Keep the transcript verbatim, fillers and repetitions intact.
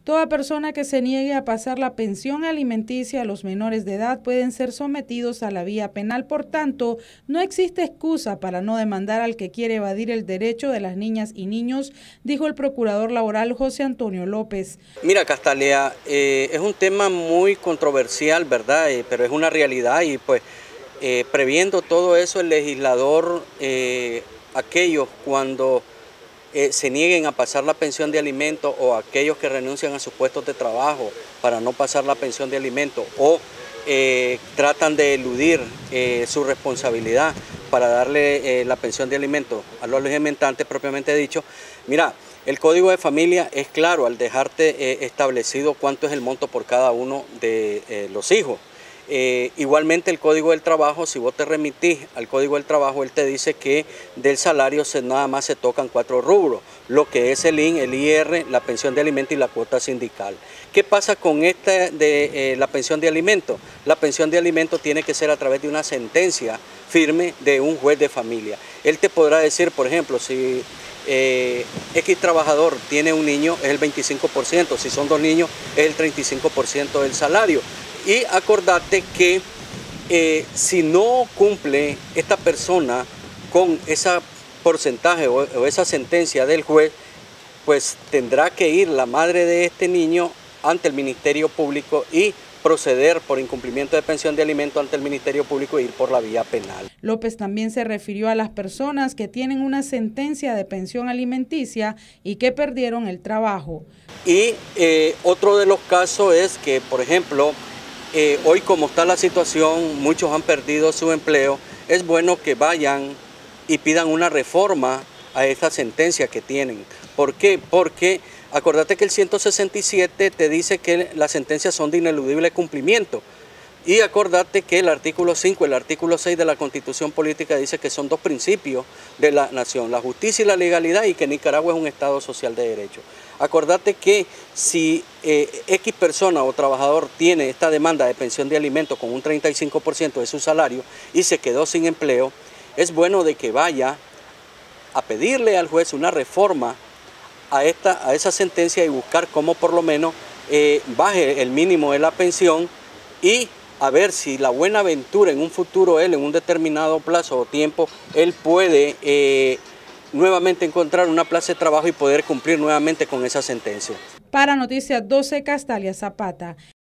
Toda persona que se niegue a pasar la pensión alimenticia a los menores de edad pueden ser sometidos a la vía penal. Por tanto, no existe excusa para no demandar al que quiere evadir el derecho de las niñas y niños, dijo el procurador laboral José Antonio López. Mira, Castalia, eh, es un tema muy controversial, ¿verdad? Eh, pero es una realidad y pues eh, previendo todo eso, el legislador, eh, aquellos cuando Eh, se nieguen a pasar la pensión de alimento o aquellos que renuncian a sus puestos de trabajo para no pasar la pensión de alimento o eh, tratan de eludir eh, su responsabilidad para darle eh, la pensión de alimento a los alimentantes propiamente dicho. Mira, el Código de Familia es claro al dejarte eh, establecido cuánto es el monto por cada uno de eh, los hijos. Eh, igualmente el Código del Trabajo, si vos te remitís al Código del Trabajo, él te dice que del salario se, nada más se tocan cuatro rubros, lo que es el I N, el I R, la pensión de alimento y la cuota sindical. ¿Qué pasa con esta de eh, la pensión de alimento? La pensión de alimento tiene que ser a través de una sentencia firme de un juez de familia. Él te podrá decir, por ejemplo, si eh, X trabajador tiene un niño, es el veinticinco por ciento, si son dos niños, es el treinta y cinco por ciento del salario. Y acordate que eh, si no cumple esta persona con ese porcentaje o, o esa sentencia del juez, pues tendrá que ir la madre de este niño ante el Ministerio Público y proceder por incumplimiento de pensión de alimento ante el Ministerio Público e ir por la vía penal. López también se refirió a las personas que tienen una sentencia de pensión alimenticia y que perdieron el trabajo. Y eh, otro de los casos es que, por ejemplo, Eh, hoy como está la situación, muchos han perdido su empleo, es bueno que vayan y pidan una reforma a esta sentencia que tienen. ¿Por qué? Porque acordate que el ciento sesenta y siete te dice que las sentencias son de ineludible cumplimiento. Y acordate que el artículo cinco, el artículo seis de la Constitución Política dice que son dos principios de la nación, la justicia y la legalidad, y que Nicaragua es un Estado social de derecho. Acordate que si eh, X persona o trabajador tiene esta demanda de pensión de alimentos con un treinta y cinco por ciento de su salario y se quedó sin empleo, es bueno de que vaya a pedirle al juez una reforma a, esta, a esa sentencia y buscar cómo por lo menos eh, baje el mínimo de la pensión y a ver si la buena aventura en un futuro él, en un determinado plazo o tiempo, él puede eh, nuevamente encontrar una plaza de trabajo y poder cumplir nuevamente con esa sentencia. Para Noticias doce, Castalia Zapata.